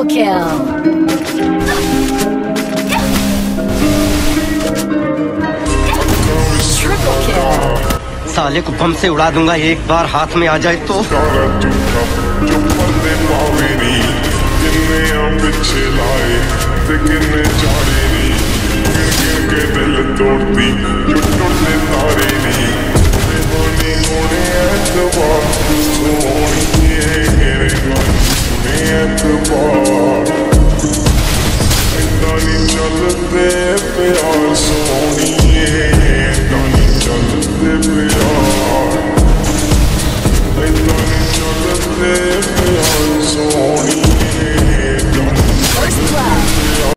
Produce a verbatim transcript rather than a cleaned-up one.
kill. Triple kill. साले को बम से उड़ा दूंगा एक बार हाथ में आ जाए तो। तोड़ती जो टूटने तारे नी होने होने एतबार सोनी है मेरे मन सुने एतबार इतना नहीं चलते प्यार सोनी है इतना नहीं चलते प्यार इतना नहीं चलते प्यार सोनी